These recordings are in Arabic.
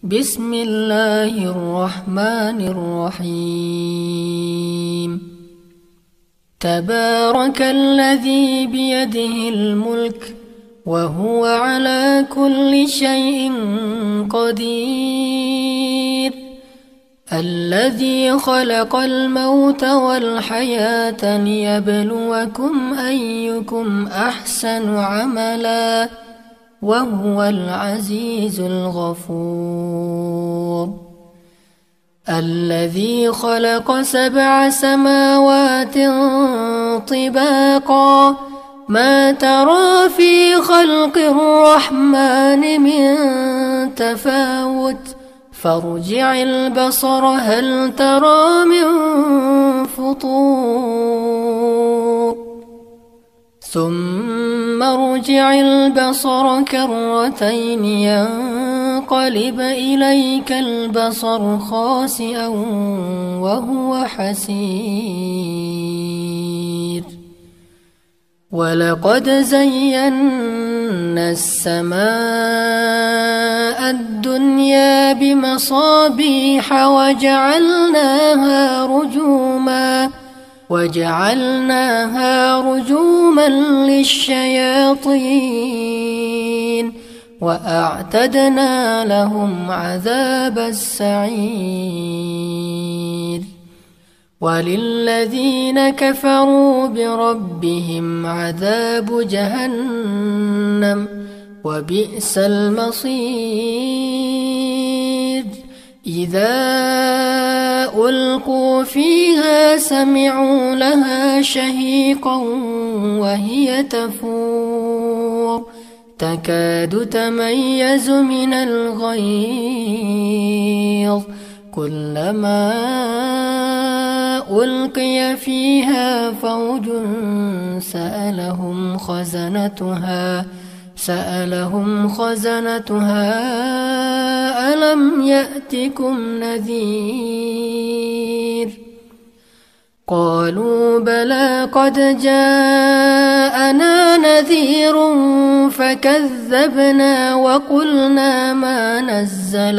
بسم الله الرحمن الرحيم تبارك الذي بيده الملك وهو على كل شيء قدير الذي خلق الموت والحياة ليبلوكم أيكم أحسن عملا وهو العزيز الغفور الذي خلق 7 سماوات طباقا ما ترى في خلق الرحمن من تفاوت فارجع البصر هل ترى من فطور ثم ارجع البصر كرتين ينقلب إليك البصر خاسئا وهو حسير ولقد زينا السماء الدنيا بمصابيح وجعلناها رجوما للشياطين وأعتدنا لهم عذاب السعير وللذين كفروا بربهم عذاب جهنم وبئس المصير إذا ألقوا فيها سمعوا لها شهيقا وهي تفور تكاد تميز من الغيظ كلما ألقي فيها فوج سألهم خزنتها ألم يأتكم نذير قالوا بلى قد جاءنا نذير فكذبنا وقلنا ما نزل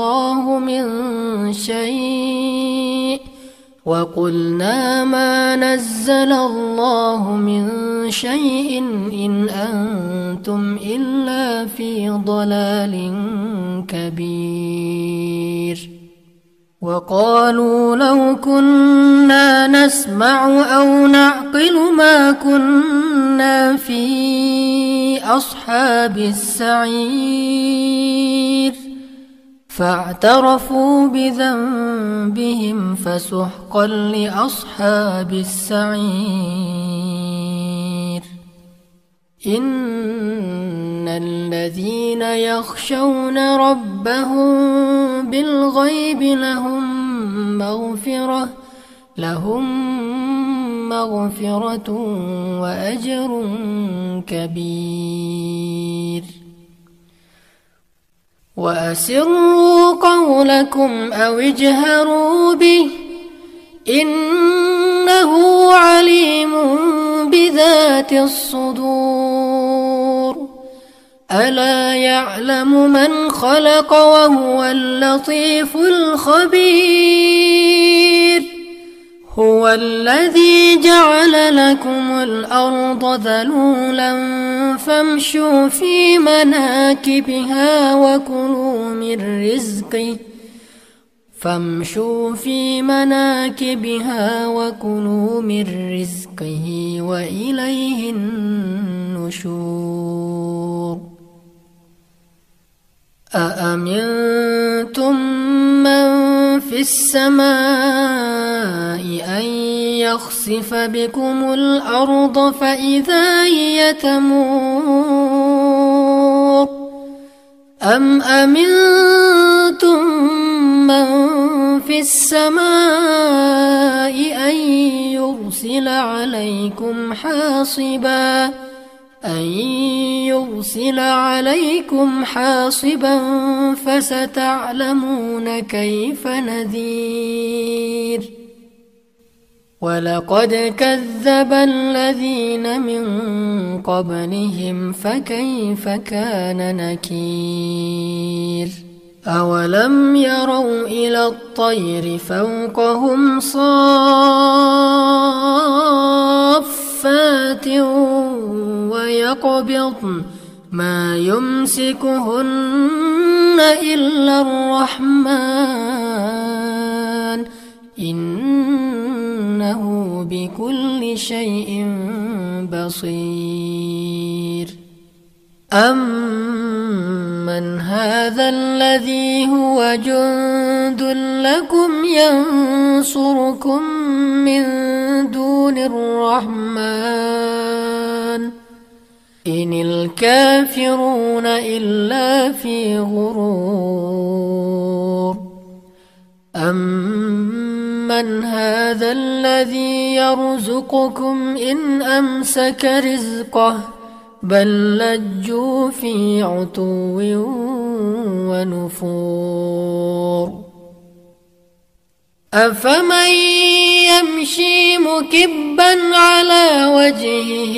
الله من شيء إن أنتم إلا في ضلال كبير وقالوا لو كنا نسمع أو نعقل ما كنا في أصحاب السعير فاعترفوا بذنبهم فسحقا لأصحاب السعير إن الذين يخشون ربهم بالغيب لهم مغفرة وأجر كبير وأسروا قولكم أو اجهروا به إنه عليم بذات الصدور ألا يعلم من خلق وهو اللطيف الخبير هو الذي جعل لكم الأرض ذلولا فامشوا في مناكبها وكلوا من رزقه وإليه النشور أأمنتم من في السماء أن يخسف بكم الأرض فإذا هي تمور أم أمنتم من في السماء أن يرسل عليكم حاصبا فستعلمون كيف نذير ولقد كذب الذين من قبلهم فكيف كان نكير أولم يروا إلى الطير فوقهم صافات ويقبضن ما يمسكهن إلا الرحمن إنه بكل شيء بصير أمن هذا الذي هو جند لكم ينصركم من دون الرحمن إن الكافرون إلا في غرور أمن هذا الذي يرزقكم إن أمسك رزقه بل لجوا في عتو ونفور أفمن يمشي مكبا على وجهه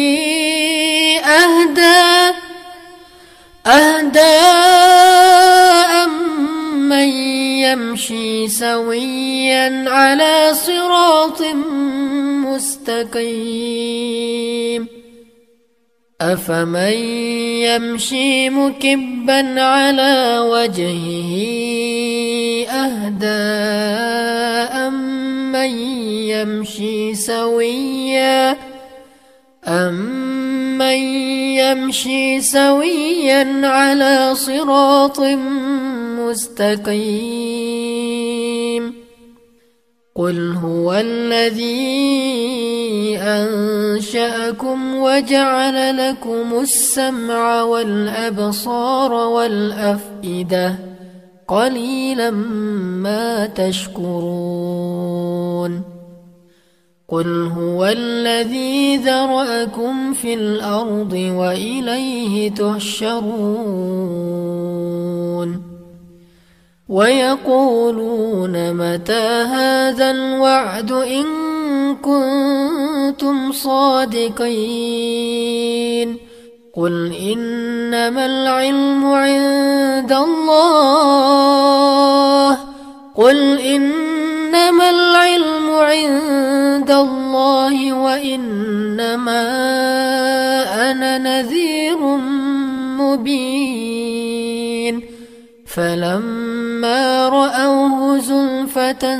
أهدى أمن يمشي سويا على صراط مستقيم أفمن يمشي مكبا على وجهه أهدى أمن يمشي سويا على صراط مستقيم قل هو الذي أنشأكم وجعل لكم السمع والأبصار والأفئدة قليلا ما تشكرون قل هو الذي ذرأكم في الأرض وإليه تحشرون ويقولون متى هذا الوعد إن كنتم صادقين قل إنما العلم عند الله وإنما أنا نذير مبين فلما رأوه زلفة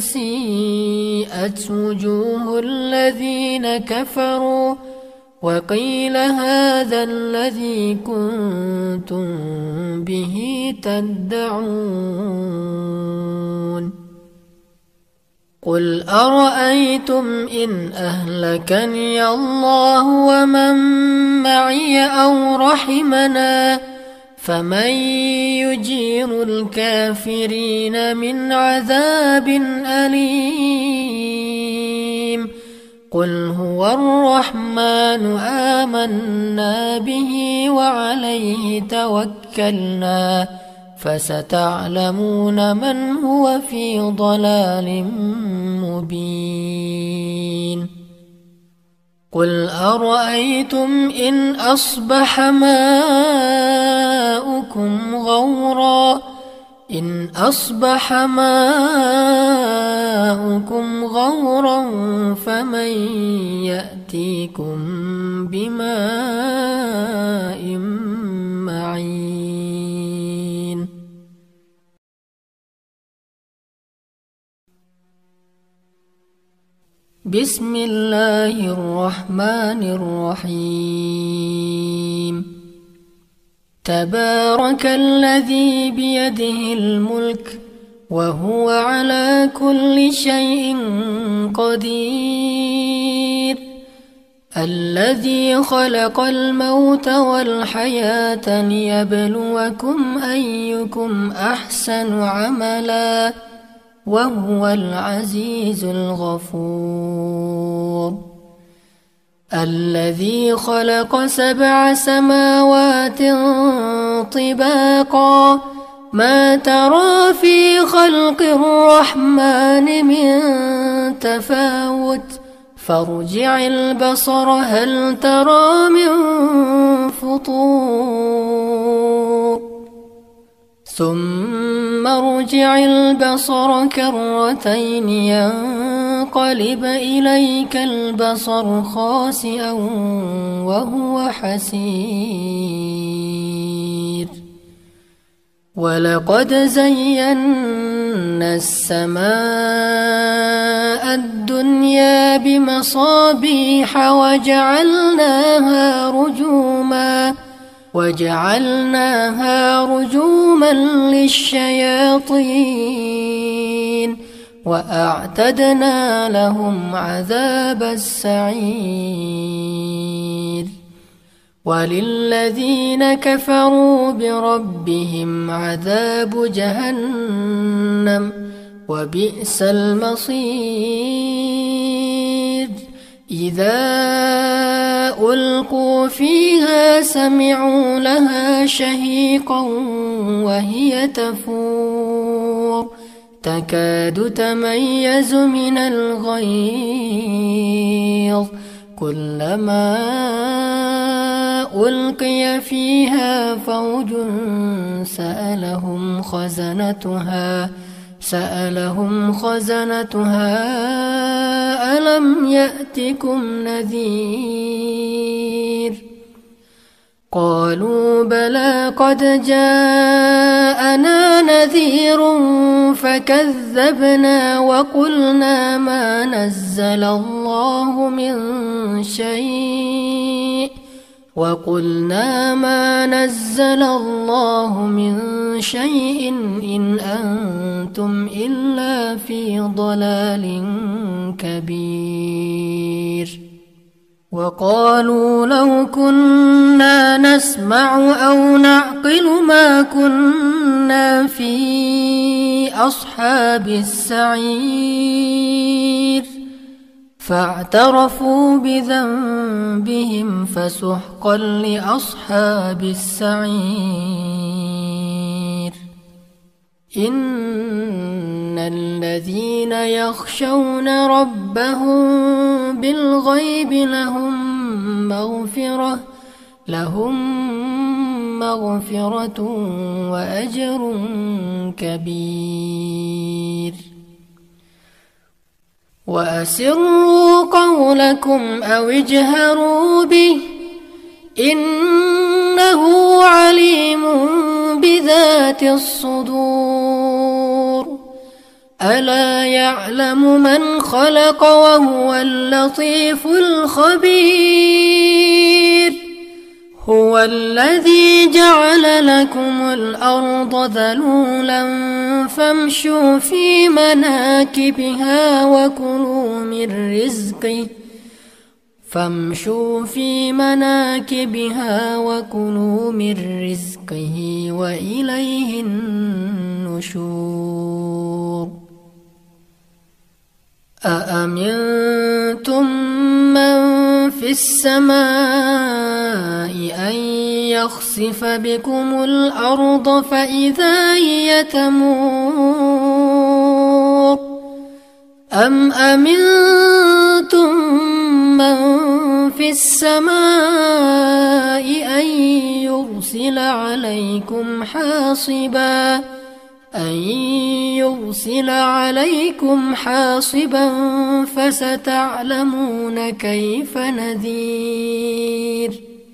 سيئت وجوه الذين كفروا وقيل هذا الذي كنتم به تدعون قل أرأيتم إن أهلكني الله ومن معي أو رحمنا فمن يجير الكافرين من عذاب أليم قل هو الرحمن آمنا به وعليه توكلنا فستعلمون من هو في ضلال مبين قل أرأيتم إن أصبح ماؤكم غورا فمن يأتيكم بماء معين بسم الله الرحمن الرحيم تبارك الذي بيده الملك وهو على كل شيء قدير الذي خلق الموت والحياة ليبلوكم أيكم أحسن عملا وهو العزيز الغفور الذي خلق 7 سماوات طباقا ما ترى في خلق الرحمن من تفاوت فارجع البصر هل ترى من فطور ثم ارجع البصر كرتين ينقلب إليك البصر خاسئا وهو حسير ولقد زينا السماء الدنيا بمصابيح وجعلناها رجوما للشياطين وأعتدنا لهم عذاب السعير وللذين كفروا بربهم عذاب جهنم وبئس المصير إذا ألقوا فيها سمعوا لها شهيقا وهي تفور تكاد تميز من الغيظ كلما ألقي فيها فوج سألهم خزنتها ألم يأتكم نذير قالوا بلى قد جاءنا نذير فكذبنا وقلنا ما نزل الله من شيء إن أنتم إلا في ضلال كبير وقالوا لو كنا نسمع أو نعقل ما كنا في أصحاب السعير فاعترفوا بذنبهم فسحقا لأصحاب السعير إن الذين يخشون ربهم بالغيب لهم مغفرة وأجر كبير وأسروا قولكم أو اجهروا به إنه عليم بذات الصدور ألا يعلم من خلق وهو اللطيف الخبير هو الذي جعل لكم الأرض ذلولا فامشوا في مناكبها وكلوا من رزقه وإليه النشور أأمنتم من في السماء أن يخسف بكم الأرض فإذا هي تمور أم أمنتم من في السماء أن يرسل عليكم حاصبا فستعلمون كيف نذير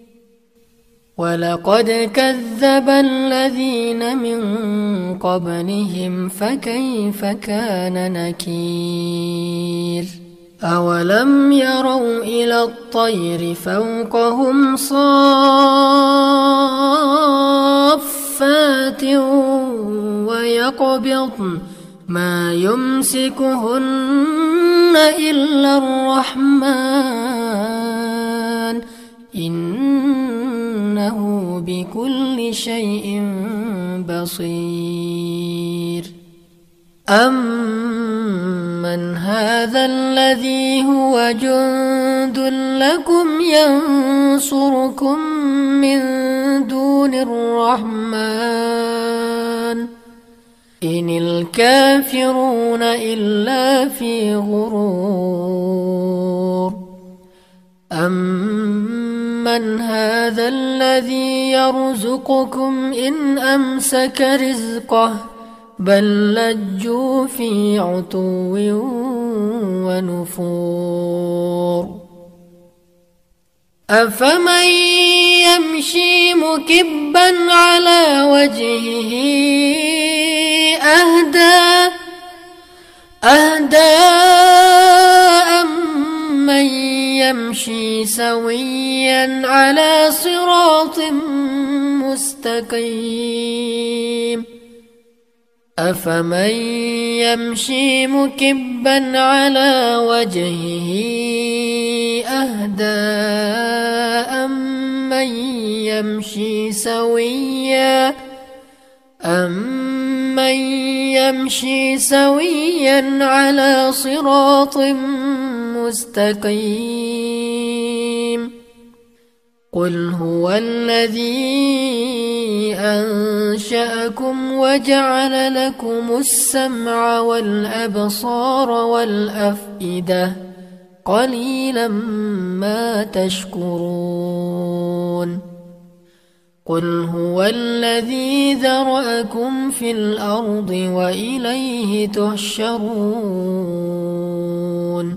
ولقد كذب الذين من قبلهم فكيف كان نكير أولم يروا إلى الطير فوقهم صافات ويقبضن ما يمسكهن إلا الرحمن إنه بكل شيء بصير أمن هذا الذي هو جند لكم ينصركم من دون الرحمن إن الكافرون إلا في غرور أمن أمن هذا الذي يرزقكم إن أمسك رزقه بل لجوا في عتو ونفور أفمن يمشي مكبا على وجهه أهدى أمن يمشي سويا على صراط مستقيم أفمن يمشي مكبا على وجهه أهدى أمن يمشي سويا على صراط مستقيم قل هو الذي أنشأكم وجعل لكم السمع والأبصار والأفئدة قليلا ما تشكرون قل هو الذي ذرأكم في الأرض وإليه تحشرون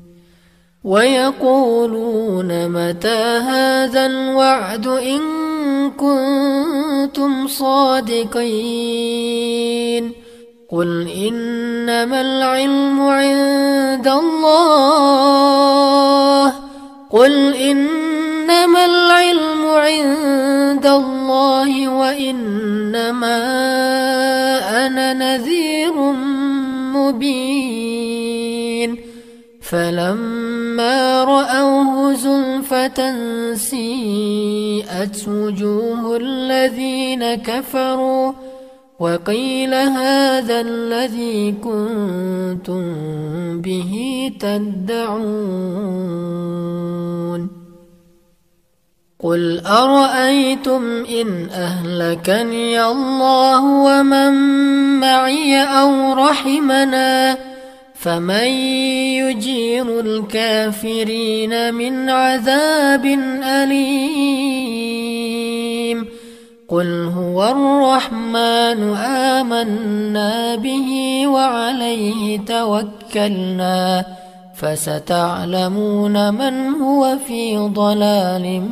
ويقولون متى هذا الوعد إن كنتم صادقين قل إنما العلم عند الله وإنما أنا نذير مبين فلما رأوه زلفة سيئت وجوه الذين كفروا وقيل هذا الذي كنتم به تدعون قل أرأيتم إن أهلكني الله ومن معي أو رحمنا فمن يجير الكافرين من عذاب أليم قل هو الرحمن آمنا به وعليه توكلنا فستعلمون من هو في ضلال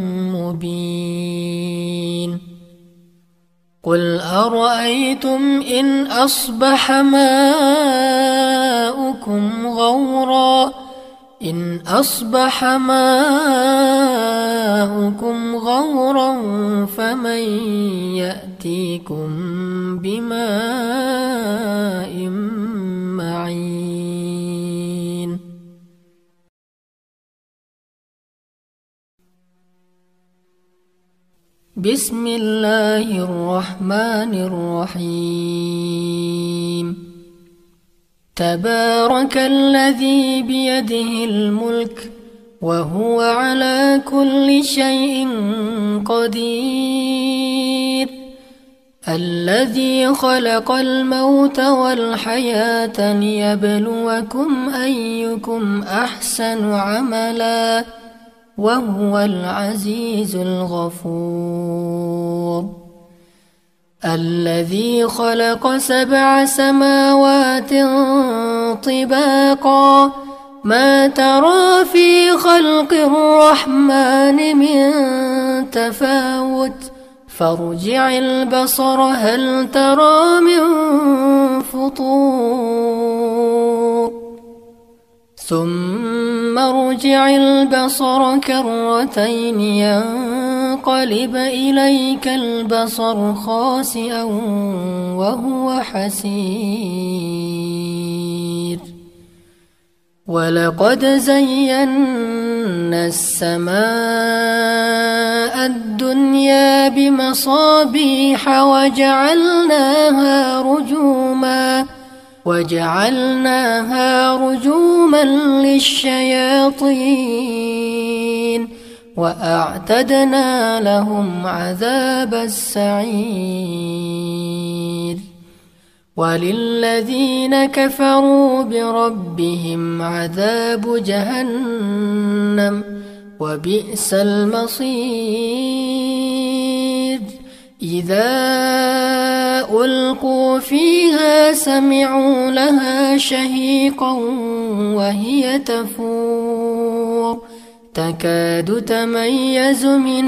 مبين قل أرأيتم إن أصبح ماؤكم غورا فمن يأتيكم بماء معين بسم الله الرحمن الرحيم تبارك الذي بيده الملك وهو على كل شيء قدير الذي خلق الموت والحياة ليبلوكم أيكم أحسن عملا وهو العزيز الغفور الذي خلق 7 سماوات طباقا ما ترى في خلق الرحمن من تفاوت فارجع البصر هل ترى من فطور ثم ارجع البصر كرتين ينقلب إليك البصر خاسئا وهو حسير ولقد زينا السماء الدنيا بمصابيح وجعلناها رجوما للشياطين وأعتدنا لهم عذاب السعير وللذين كفروا بربهم عذاب جهنم وبئس المصير إذا ألقوا فيها سمعوا لها شهيقا وهي تفور تكاد تميز من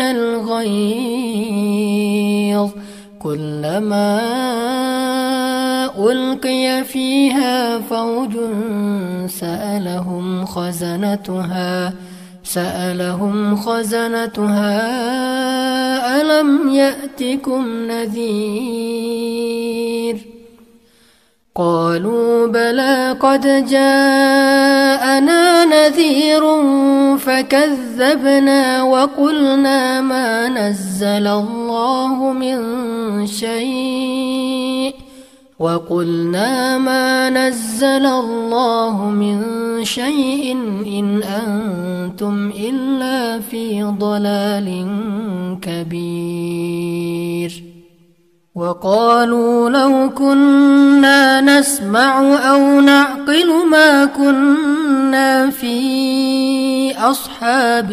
الغيظ كلما ألقي فيها فوج سألهم خزنتها ألم يأتكم نذير قالوا بلى قد جاءنا نذير فكذبنا وقلنا ما نزل الله من شيء إن أنتم إلا في ضلال كبير وقالوا لو كنا نسمع أو نعقل ما كنا في أصحاب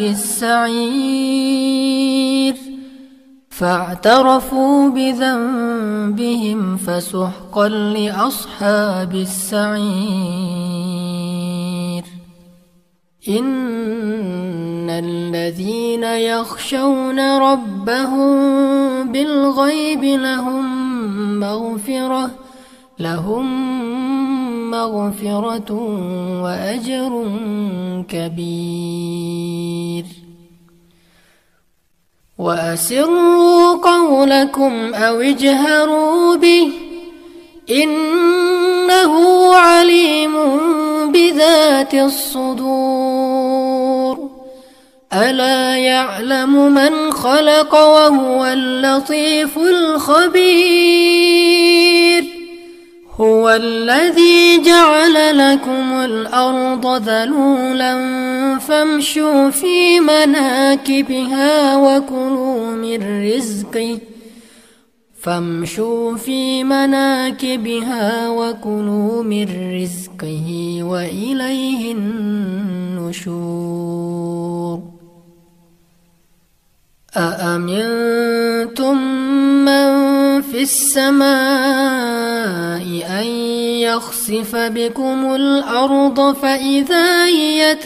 السعير فاعترفوا بذنبهم فسحقا لأصحاب السعير إن الذين يخشون ربهم بالغيب لهم مغفرة وأجر كبير وأسروا قولكم أو اجهروا به إنه عليم بذات الصدور ألا يعلم من خلق وهو اللطيف الخبير هو الذي جعل لكم الأرض ذلولا فامشوا في مناكبها وكلوا من رزقه وإليه النشور أأمنتم من في السماء أن يخسف بكم الأرض فإذا هي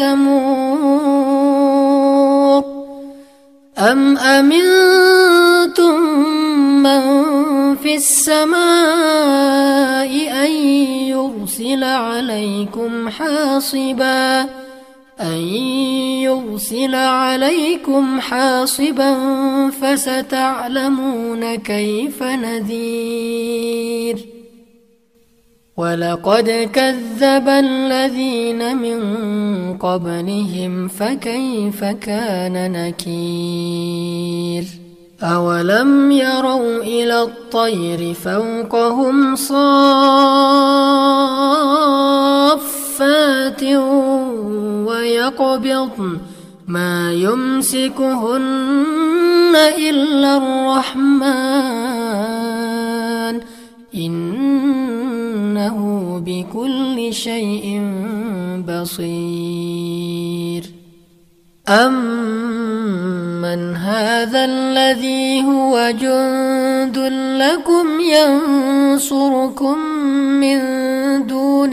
تمور أم أمنتم من في السماء أن يرسل عليكم حاصبا فستعلمون كيف نذير ولقد كذب الذين من قبلهم فكيف كان نكير أولم يروا إلى الطير فوقهم صافات ويقبضن ما يمسكهن إلا الرحمن إنه بكل شيء بصير أمن هذا الذي هو جند لكم ينصركم من دون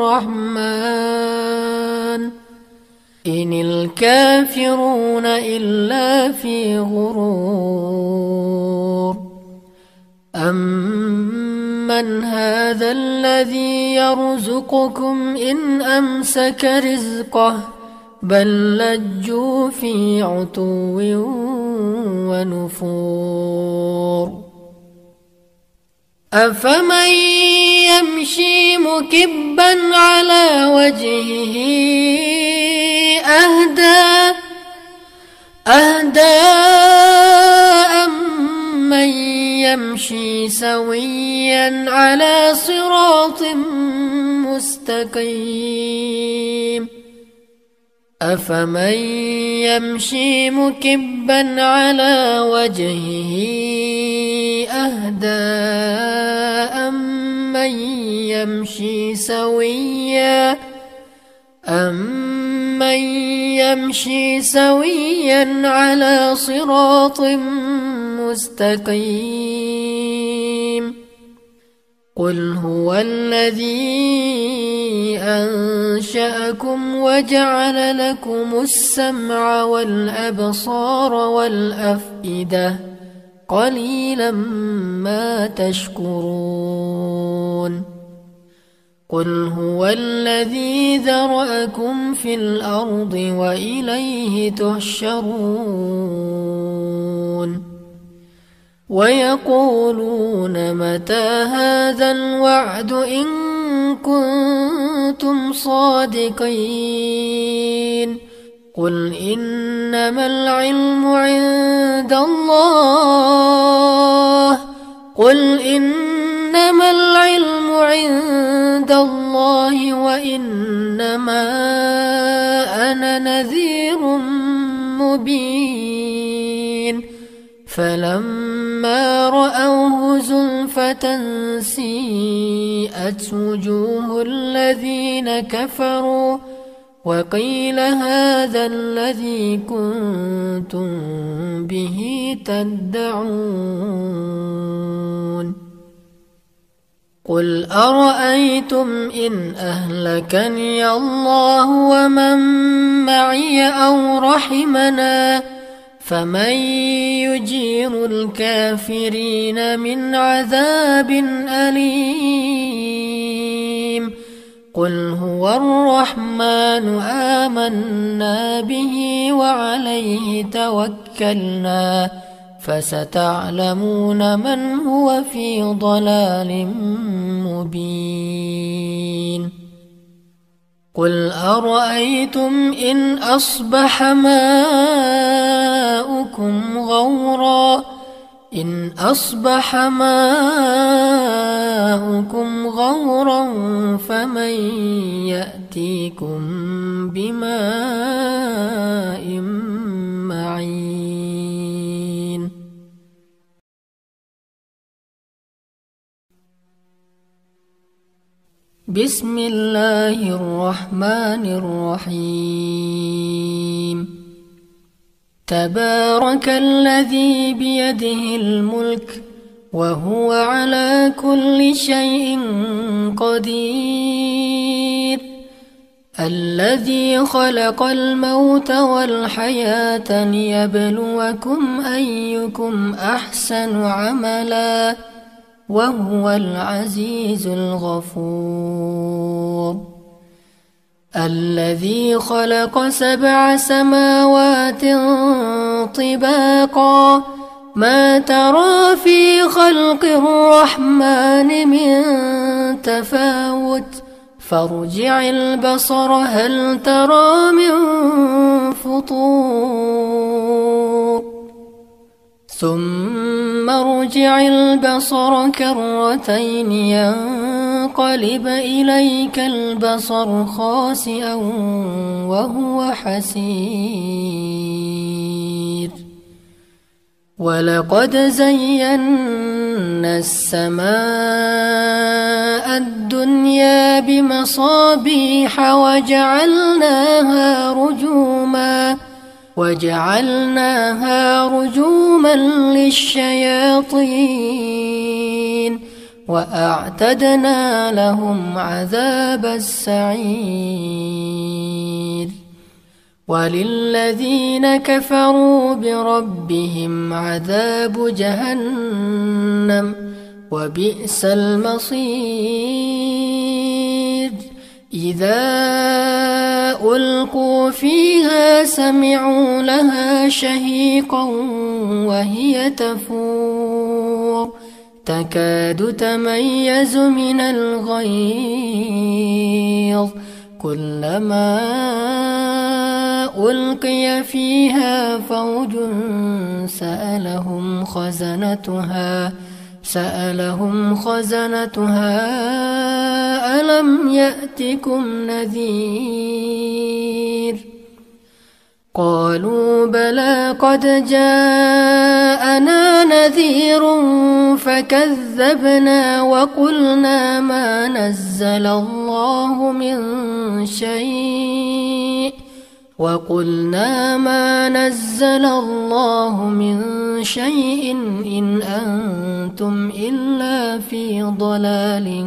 الرحمن إن الكافرون إلا في غرور أمن هذا الذي يرزقكم إن أمسك رزقه بل لجوا في عتو ونفور أفمن يمشي مكبا على وجهه أهدى أمن يمشي سويا على صراط مستقيم أفمن يمشي مكبا على وجهه أهدى أمن يمشي سويا على صراط مستقيم قل هو الذي أنشأكم وجعل لكم السمع والأبصار والأفئدة قليلا ما تشكرون قل هو الذي ذرأكم في الأرض وإليه تحشرون ويقولون متى هذا الوعد إن كنتم صادقين قل إنما العلم عند الله وإنما أنا نذير مبين فلما رأوه زلفة سيئت وجوه الذين كفروا وقيل هذا الذي كنتم به تدعون قل أرأيتم إن أهلكني الله ومن معي أو رحمنا فمن يجير الكافرين من عذاب أليم قل هو الرحمن آمنا به وعليه توكلنا فستعلمون من هو في ضلال مبين قل أرأيتم إن أصبح ماؤكم غورا فمن يأتيكم بماء معين بسم الله الرحمن الرحيم تبارك الذي بيده الملك وهو على كل شيء قدير الذي خلق الموت والحياة ليبلوكم أيكم أحسن عملا وهو العزيز الغفور الذي خلق 7 سماوات طباقا ما ترى في خلق الرحمن من تفاوت فارجع البصر هل ترى من فطور ثم ارجع البصر كرتين ينقلب إليك البصر خاسئا وهو حسير ولقد زينا السماء الدنيا بمصابيح وجعلناها رجوما للشياطين وأعتدنا لهم عذاب السعير وللذين كفروا بربهم عذاب جهنم وبئس المصير إذا ألقوا فيها سمعوا لها شهيقا وهي تفور تكاد تميز من الغيظ كلما ألقي فيها فوج سألهم خزنتها ألم يأتكم نذير قالوا بلى قد جاءنا نذير فكذبنا وقلنا ما نزل الله من شيء وقلنا ما نزل الله من شيء إن أنتم إلا في ضلال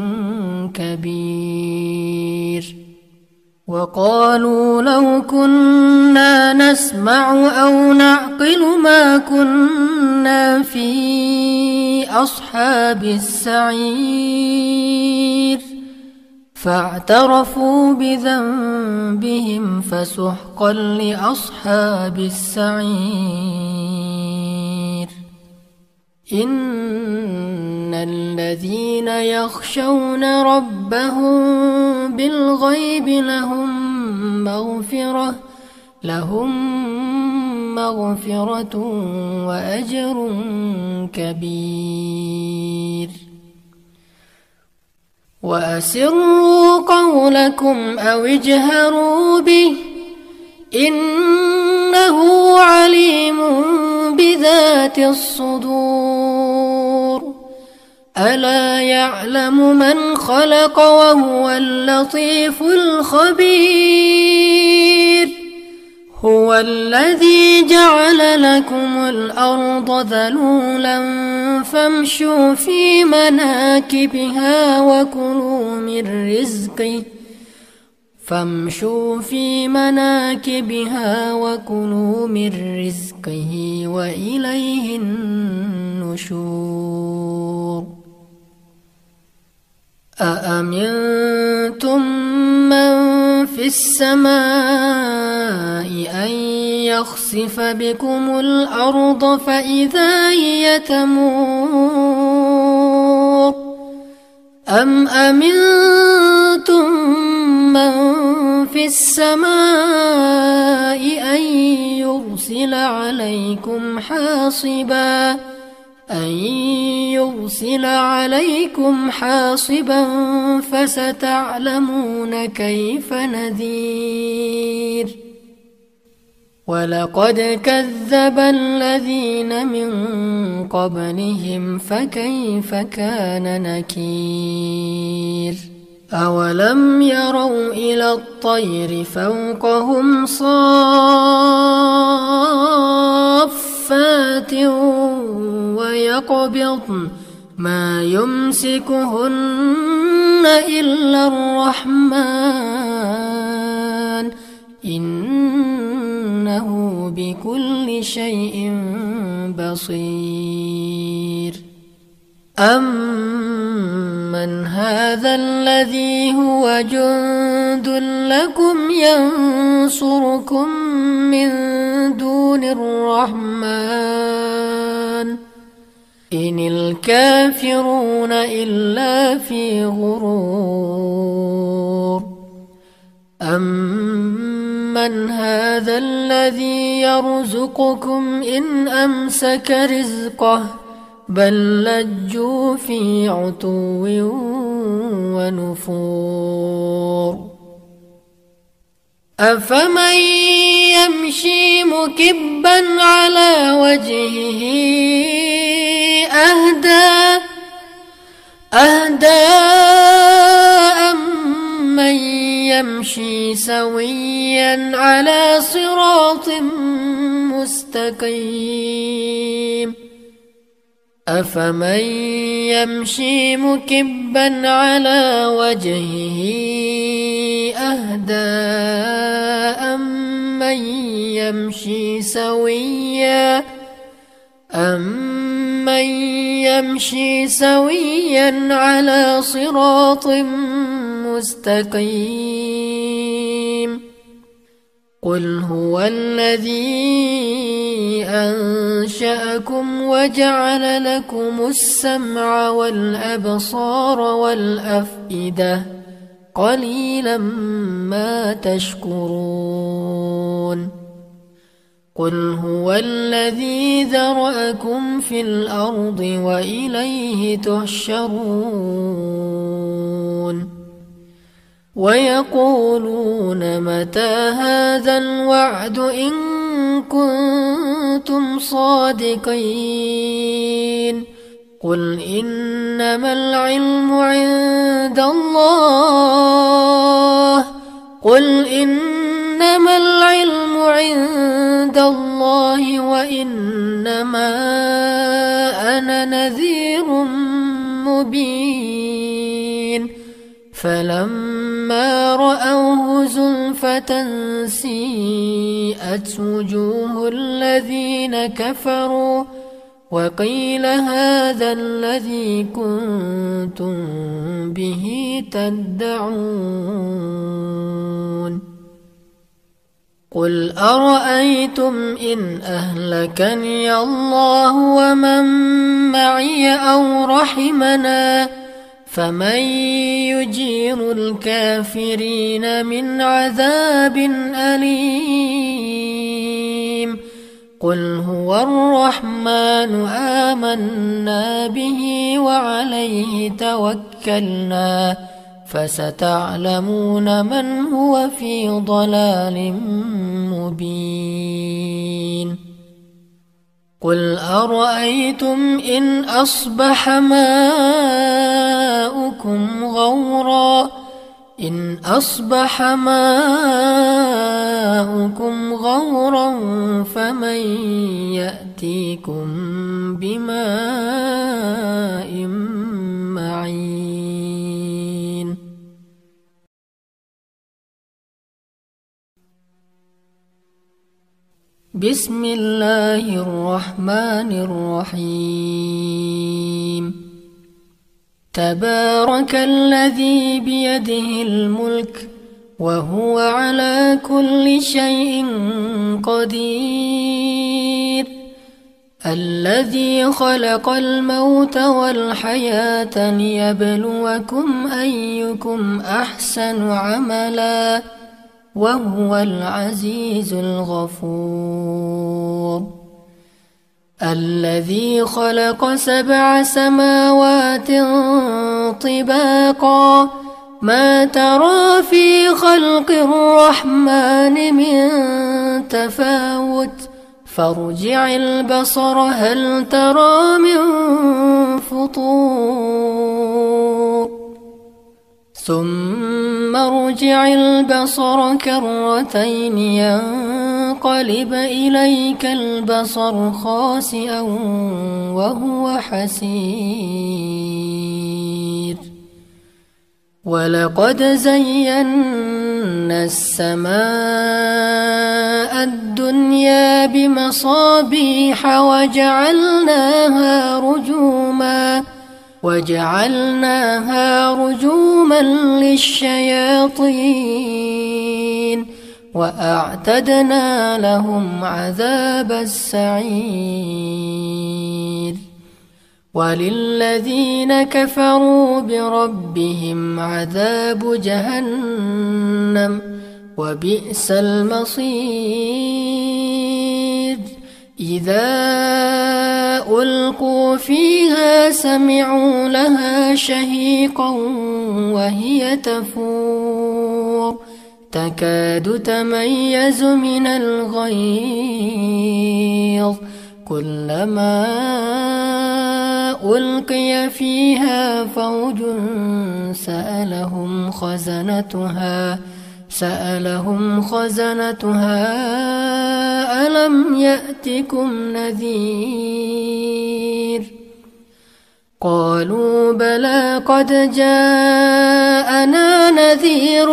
كبير وقالوا لو كنا نسمع أو نعقل ما كنا في أصحاب السعير فاعترفوا بذنبهم فسحقا لأصحاب السعير إن الذين يخشون ربهم بالغيب لهم مغفرة وأجر كبير وأسروا قولكم أو اجهروا به إنه عليم بذات الصدور ألا يعلم من خلق وهو اللطيف الخبير هو الذي جعل لكم الأرض ذلولا فامشوا في مناكبها وكلوا من رزقه وإليه النشور أأمنتم من في السماء أن يخسف بكم الأرض فإذا هي تمور أم أمنتم من في السماء أن يرسل عليكم حاصبا فستعلمون كيف نذير ولقد كذب الذين من قبلهم فكيف كان نكير أولم يروا إلى الطير فوقهم صافات ويقبضن ما يمسكهن إلا الرحمن إنه بكل شيء بصير أمن هذا الذي هو جند لكم ينصركم من دون الرحمن إن الكافرون إلا في غرور أمن هذا الذي يرزقكم إن أمسك رزقه بل لجوا في عتو ونفور أفمن يمشي مكبا على وجهه أهدى أمن يمشي سويا على صراط مستقيم أفمن يمشي مكبا على وجهه أهدى أمن يمشي سويا على صراط مستقيم قل هو الذي أنشأكم وجعل لكم السمع والأبصار والأفئدة قليلا ما تشكرون قل هو الذي ذرأكم في الأرض وإليه تحشرون ويقولون متى هذا الوعد إن كنتم صادقين قل إنما العلم عند الله إنما العلم عند الله وإنما أنا نذير مبين فلما رأوه زلفة سيئت وجوه الذين كفروا وقيل هذا الذي كنتم به تدعون قل أرأيتم إن أهلكني الله ومن معي أو رحمنا فمن يجير الكافرين من عذاب أليم قل هو الرحمن آمنا به وعليه توكلنا فستعلمون من هو في ضلال مبين قل أرأيتم إن أصبح ماؤكم غورا فمن يأتيكم بماء معين بسم الله الرحمن الرحيم تبارك الذي بيده الملك وهو على كل شيء قدير الذي خلق الموت والحياة ليبلوكم أيكم أحسن عملا وهو العزيز الغفور الذي خلق 7 سماوات طباقا ما ترى في خلق الرحمن من تفاوت فارجع البصر هل ترى من فطور ثم ارجع البصر كرتين ينقلب إليك البصر خاسئا وهو حسير ولقد زينا السماء الدنيا بمصابيح وجعلناها رجوما للشياطين وأعتدنا لهم عذاب السعير وللذين كفروا بربهم عذاب جهنم وبئس المصير إذا ألقوا فيها سمعوا لها شهيقا وهي تفور تكاد تميز من الغيظ كلما ألقي فيها فوج سألهم خزنتها ألم يأتكم نذير قالوا بلى قد جاءنا نذير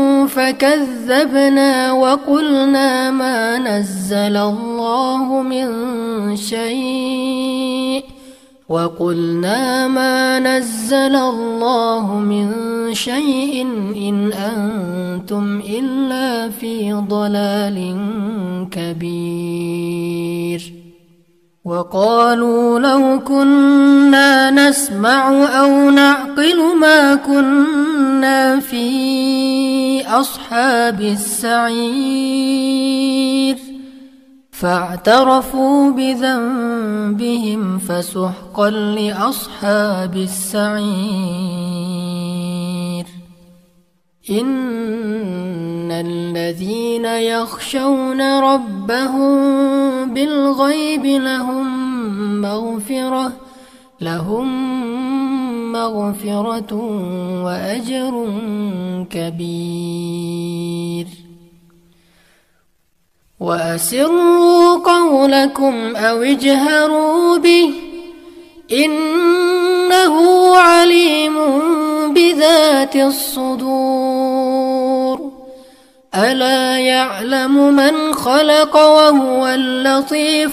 فكذبنا وقلنا ما نزل الله من شيء إن أنتم إلا في ضلال كبير وقالوا لو كنا نسمع أو نعقل ما كنا في أصحاب السعير فاعترفوا بذنبهم فسحقا لأصحاب السعير إن الذين يخشون ربهم بالغيب لهم مغفرة وأجر كبير وأسروا قولكم أو اجهروا به إنه عليم بذات الصدور ألا يعلم من خلق وهو اللطيف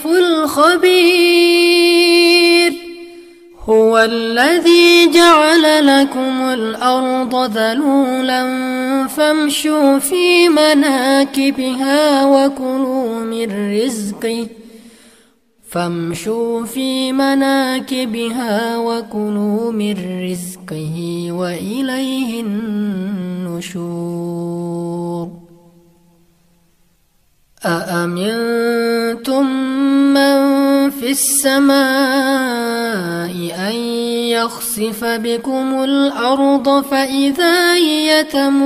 الخبير هو الذي جعل لكم الأرض ذلولا فامشوا في مناكبها وكلوا من رزقه وإليه النشور أأمنتم من في السماء أن يخسف بكم الأرض فإذا هي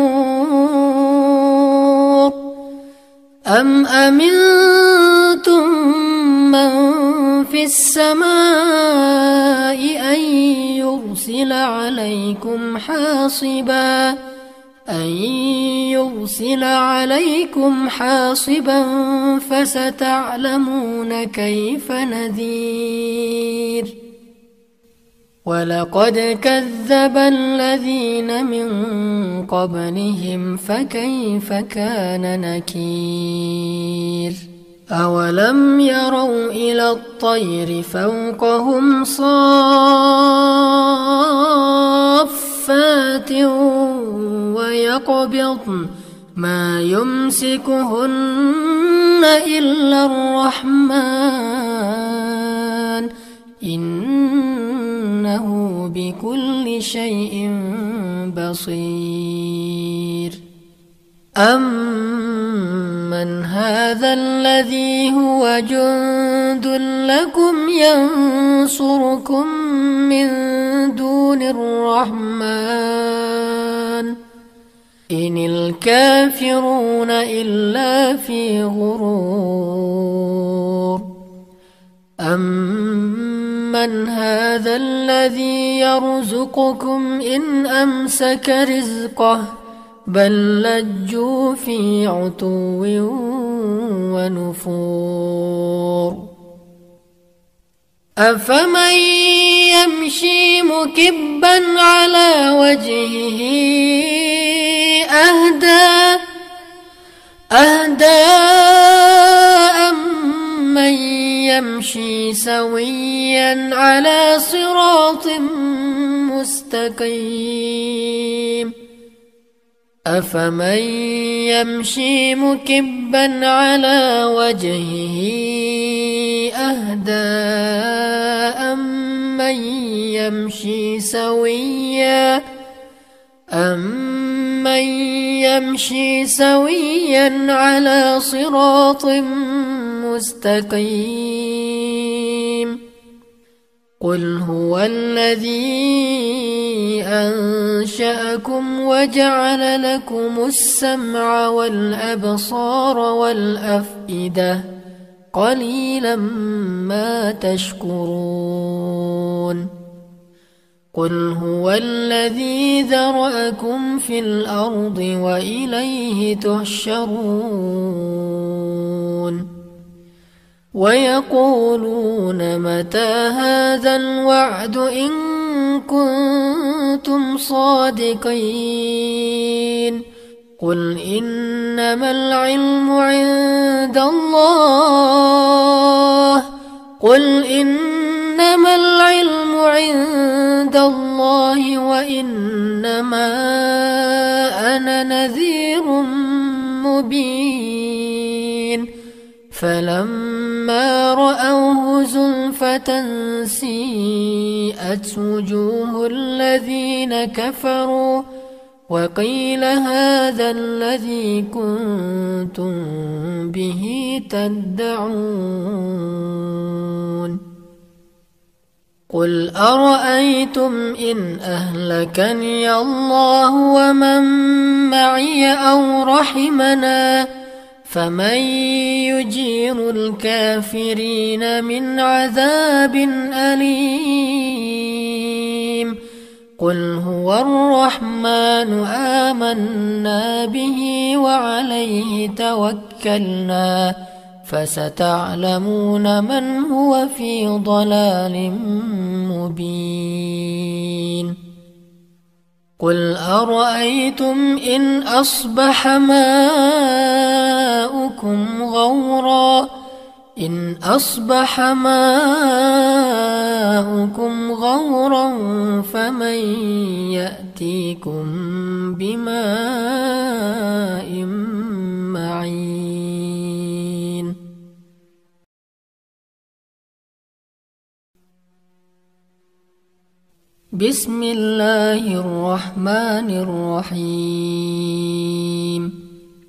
تمور أم أمنتم من في السماء أن يرسل عليكم حاصبا فستعلمون كيف نذير ولقد كذب الذين من قبلهم فكيف كان نكير أولم يروا إلى الطير فوقهم صافات ويقبضن ما يمسكهن إلا الرحمن إنه بكل شيء بصير أمن هذا الذي هو جند لكم ينصركم من دون الرحمن إن الكافرون إلا في غرور أمن هذا الذي يرزقكم إن أمسك رزقه بل لجوا في عتو ونفور أفمن يمشي مكبا على وجهه أهدى أمن يمشي سويا على صراط مستقيم أفمن يمشي مكبا على وجهه أهدى أمن يمشي سويا على صراط مستقيم قل هو الذي أنشأكم وجعل لكم السمع والأبصار والأفئدة قليلا ما تشكرون قل هو الذي ذرأكم في الأرض وإليه تحشرون ويقولون متى هذا الوعد إن كنتم صادقين قل إنما العلم عند الله وإنما أنا نذير مبين فلما رأوه زلفة سيئت وجوه الذين كفروا وقيل هذا الذي كنتم به تدعون قل أرأيتم إن أهلكني الله ومن معي أو رحمنا فمن يجير الكافرين من عذاب أليم قل هو الرحمن آمنا به وعليه توكلنا فستعلمون من هو في ضلال مبين قل أرأيتم إن أصبح ماؤكم غورا فمن يأتيكم بماء معين بسم الله الرحمن الرحيم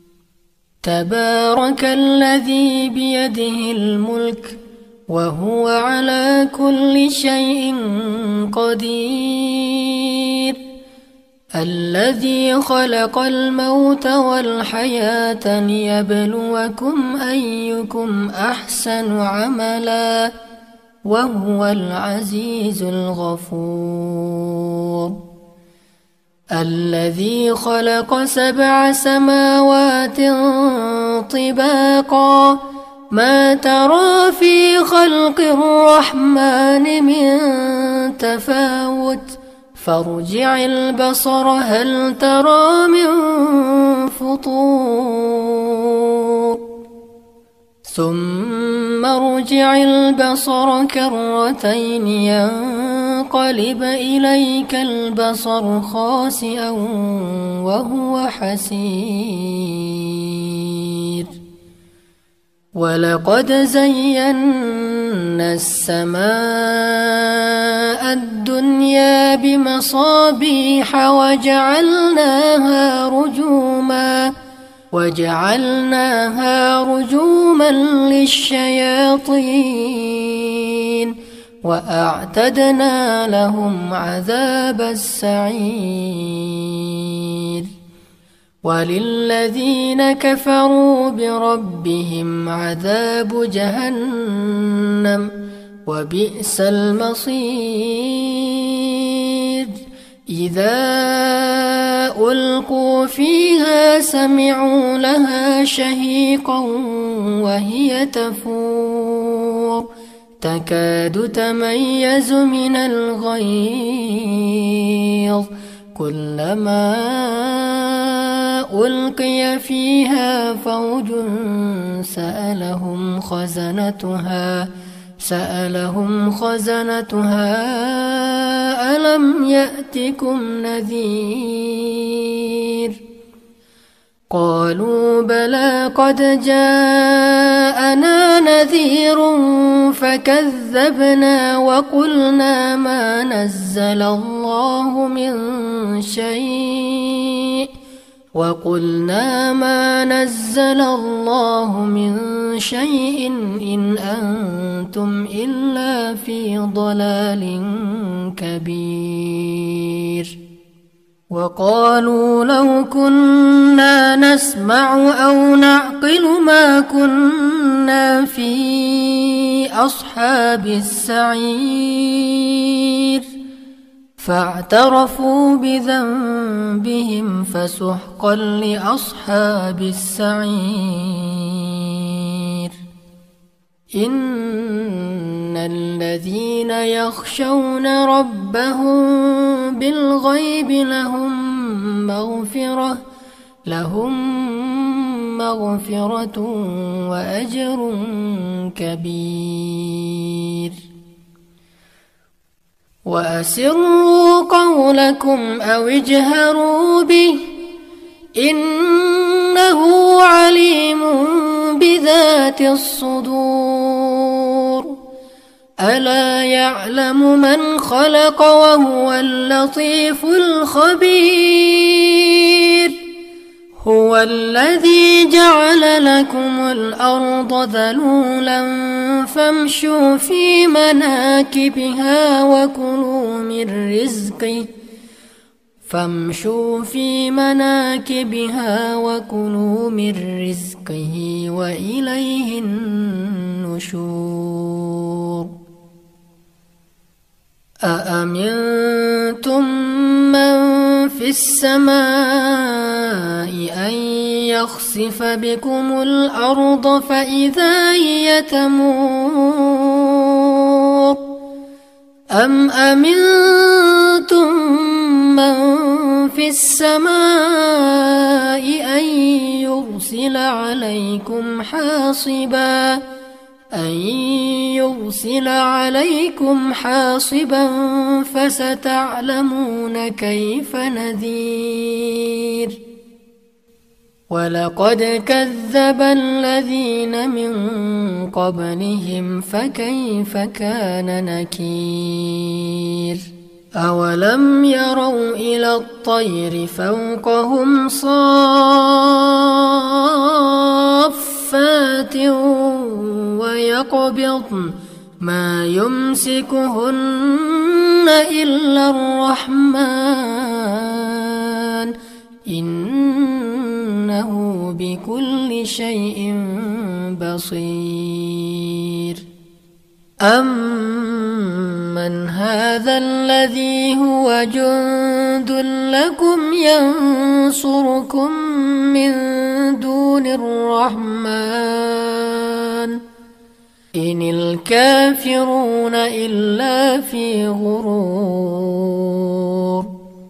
تبارك الذي بيده الملك وهو على كل شيء قدير الذي خلق الموت والحياة ليبلوكم أيكم أحسن عملا وهو العزيز الغفور الذي خلق 7 سماوات طباقا ما ترى في خلق الرحمن من تفاوت فارجع البصر هل ترى من فطور ثم ارجع البصر كرتين ينقلب إليك البصر خاسئا وهو حسير ولقد زينا السماء الدنيا بمصابيح وجعلناها رجوما للشياطين وأعتدنا لهم عذاب السعير وللذين كفروا بربهم عذاب جهنم وبئس المصير إذا ألقوا فيها سمعوا لها شهيقا وهي تفور تكاد تميز من الغيظ كلما ألقي فيها فوج سألهم خزنتها ألم يأتكم نذير قالوا بلى قد جاءنا نذير فكذبنا وقلنا ما نزل الله من شيء إن أنتم إلا في ضلال كبير وقالوا لو كنا نسمع أو نعقل ما كنا في أصحاب السعير فاعترفوا بذنبهم فسحقا لأصحاب السعير إن الذين يخشون ربهم بالغيب لهم مغفرة وأجر كبير وأسروا قولكم أو اجهروا به إنه عليم بذات الصدور ألا يعلم من خلق وهو اللطيف الخبير هو الذي جعل لكم الأرض ذلولا فامشوا في مناكبها وكلوا من رزقه وإليه النشور أأمنتم من في السماء أن يخسف بكم الأرض فإذا هي تمور أم أمنتم من في السماء أن يرسل عليكم حاصبا فستعلمون كيف نذير ولقد كذب الذين من قبلهم فكيف كان نكير أولم يروا إلى الطير فوقهم صافات ويقبضن ما يمسكهن إلا الرحمن إنه بكل شيء بصير أمن هذا الذي هو جند لكم ينصركم من دون الرحمن إن الكافرون إلا في غرور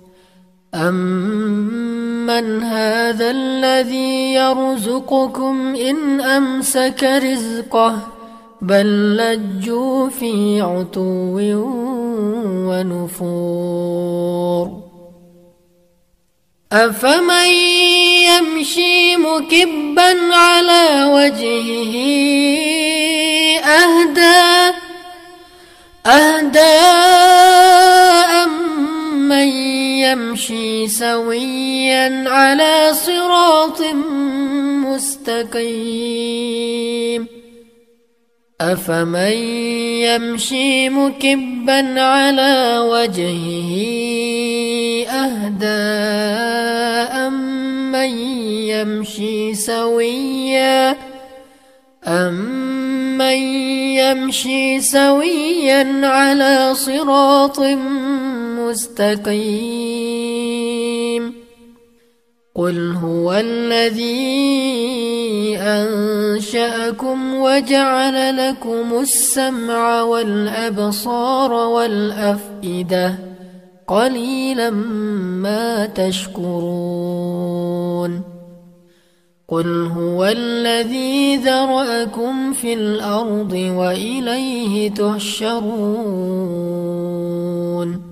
أمن هذا الذي يرزقكم إن أمسك رزقه بل لجوا في عتو ونفور أفمن يمشي مكبا على وجهه أهدى أمن يمشي سويا على صراط مستقيم أفمن يمشي مكبا على وجهه أهدى أمن يمشي سويا على صراط مستقيم قل هو الذي أنشأكم وجعل لكم السمع والأبصار والأفئدة قليلا ما تشكرون قل هو الذي ذرأكم في الأرض وإليه تحشرون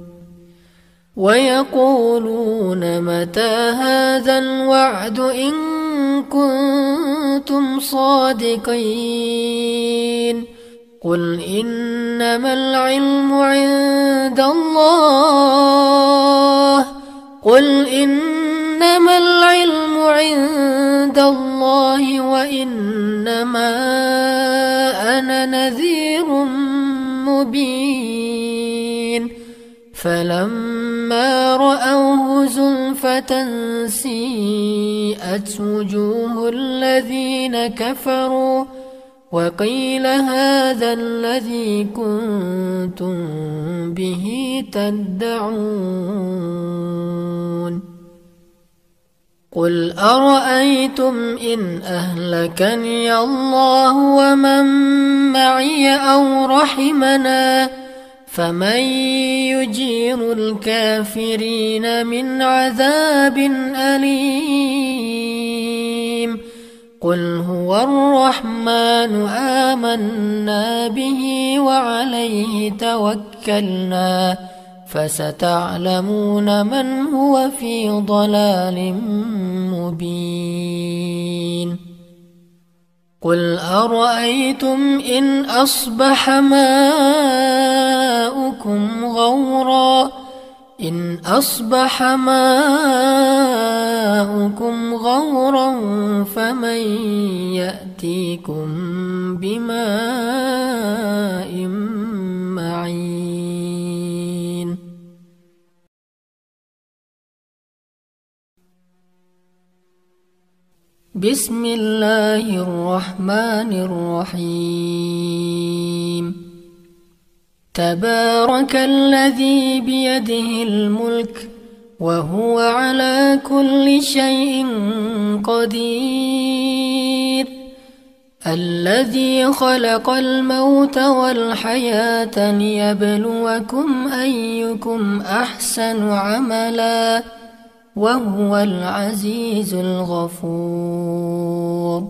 ويقولون متى هذا الوعد إن كنتم صادقين قل إنما العلم عند الله وإنما أنا نذير مبين فلما رأوه زلفة سيئت وجوه الذين كفروا وقيل هذا الذي كنتم به تدعون قل أرأيتم إن أهلكني الله ومن معي أو رحمنا فمن يجير الكافرين من عذاب أليم قل هو الرحمن آمنا به وعليه توكلنا فستعلمون من هو في ضلال مبين قل أرأيتم إن أصبح ماؤكم غورا فمن يأتيكم بماء معين بسم الله الرحمن الرحيم تبارك الذي بيده الملك وهو على كل شيء قدير. الذي خلق الموت والحياة ليبلوكم أيكم أحسن عملا وهو العزيز الغفور.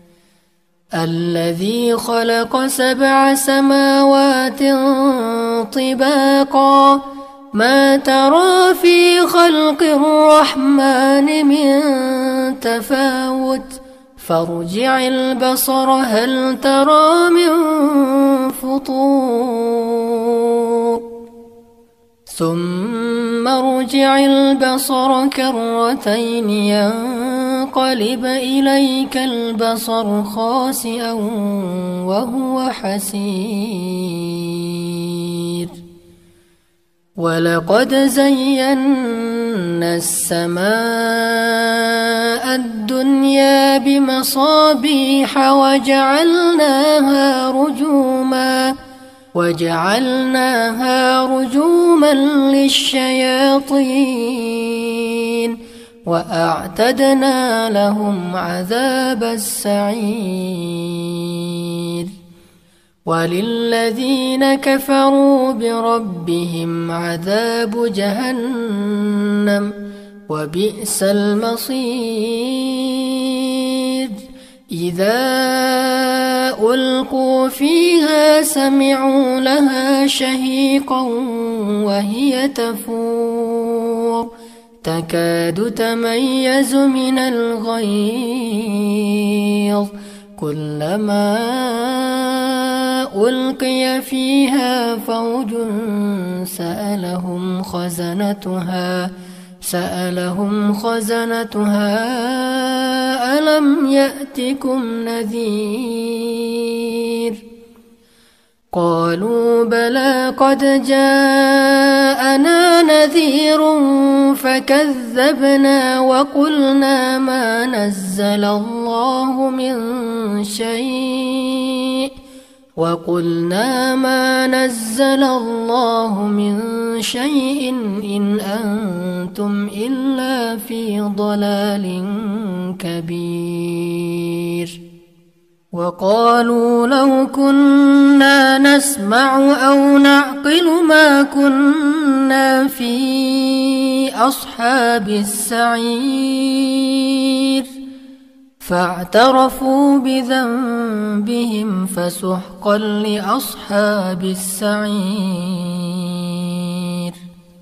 الذي خلق 7 سماوات طباقا ما ترى في خلق الرحمن من تفاوت فارجع البصر هل ترى من فطور ثم ارجع البصر كرتين ينقلب إليك البصر خاسئا وهو حسير. ولقد زينا السماء الدنيا بمصابيح وجعلناها رجوما للشياطين وأعتدنا لهم عذاب السعير. وللذين كفروا بربهم عذاب جهنم وبئس المصير. إذا ألقوا فيها سمعوا لها شهيقا وهي تفور تكاد تميز من الغيظ كلما ألقي فيها فوج سألهم خزنتها ألم يأتكم نذير قالوا بلى قد جاءنا نذير فكذبنا وقلنا ما نزل الله من شيء إن أنتم إلا في ضلال كبير. وقالوا لو كنا نسمع أو نعقل ما كنا في أصحاب السعير فاعترفوا بذنبهم فسحقا لأصحاب السعير.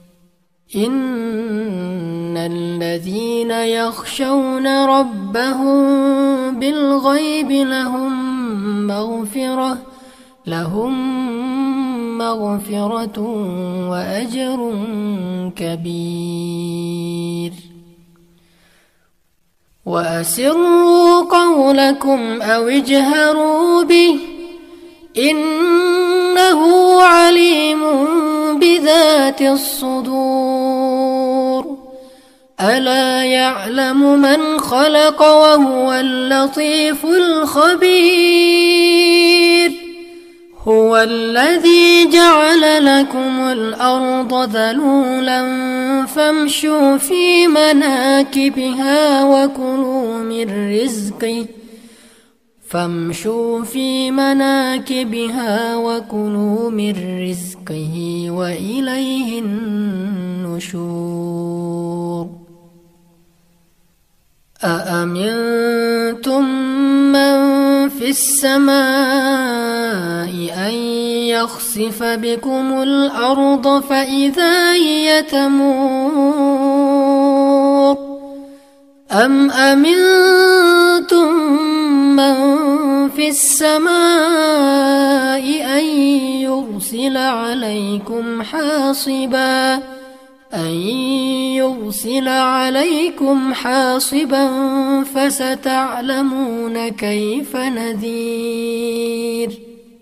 إن الذين يخشون ربهم بالغيب لهم مغفرة وأجر كبير. وأسروا قولكم أو اجهروا به إنه عليم بذات الصدور. ألا يعلم من خلق وهو اللطيف الخبير. هو الذي جعل لكم الأرض ذلولا فامشوا في مناكبها وكلوا من رزقه وإليه النشور. أأمنتم من في السماء أن يخسف بكم الأرض فإذا هي تمور أم أمنتم من في السماء أن يرسل عليكم حاصبا فستعلمون كيف نذير.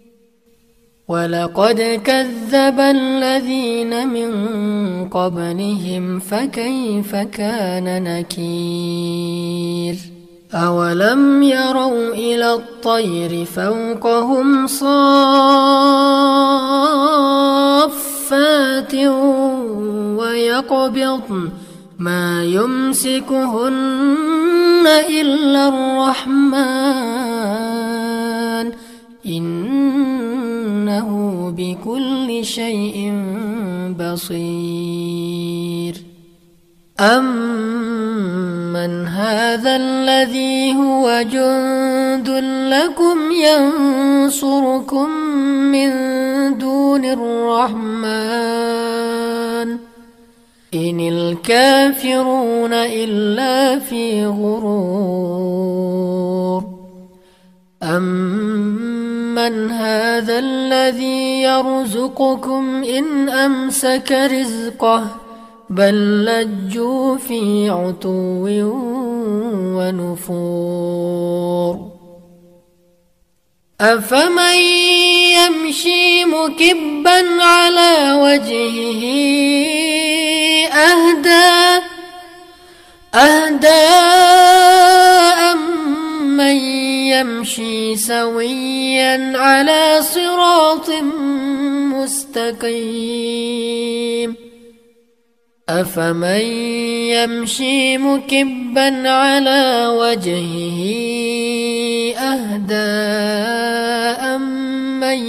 ولقد كذب الذين من قبلهم فكيف كان نكير. أولم يروا إلى الطير فوقهم صافات ما يمسكهن إلا الرحمن إنه بكل شيء بصير أمن هذا الذي هو جند لكم ينصركم من دون الرحمن إن الكافرون إلا في غرور أمن هذا الذي يرزقكم إن أمسك رزقه بل لجوا في عتو ونفور أفمن يمشي مكبا على وجهه أهدى أمن يمشي سويا على صراط مستقيم أفمن يمشي مكبا على وجهه أهدى أمن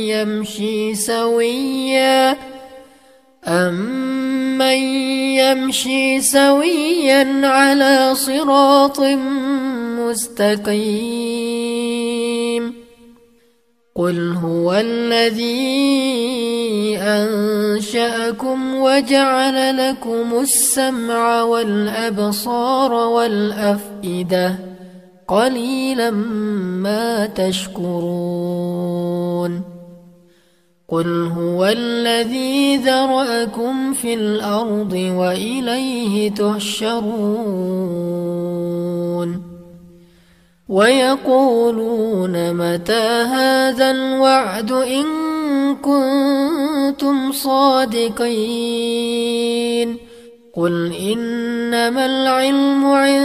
يمشي سويا على صراط مستقيم قل هو الذي أنشأكم وجعل لكم السمع والأبصار والأفئدة قليلا ما تشكرون قل هو الذي ذرأكم في الأرض وإليه تحشرون ويقولون متى هذا الوعد إن كنتم صادقين قل إنما العلم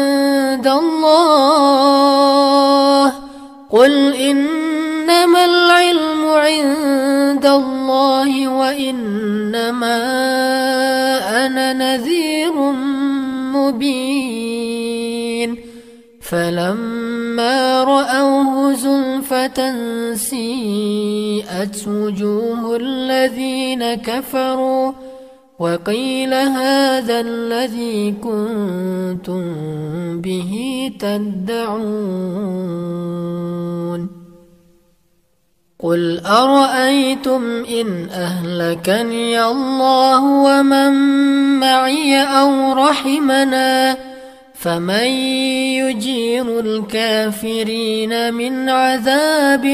عند الله وإنما أنا نذير مبين فلما رأوه زلفة سيئت وجوه الذين كفروا وقيل هذا الذي كنتم به تدعون قل أرأيتم إن أهلكني الله ومن معي أو رحمنا فمن يجير الكافرين من عذاب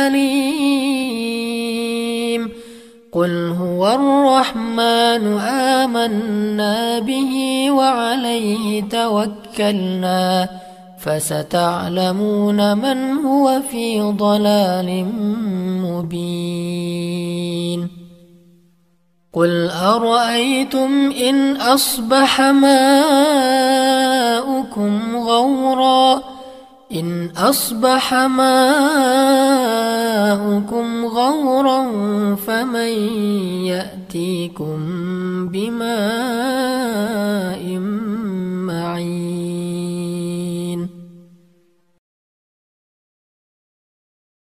أليم قل هو الرحمن آمنا به وعليه توكلنا فستعلمون من هو في ضلال مبين قل أرأيتم إن أصبح ماؤكم غورا فمن يأتيكم بماء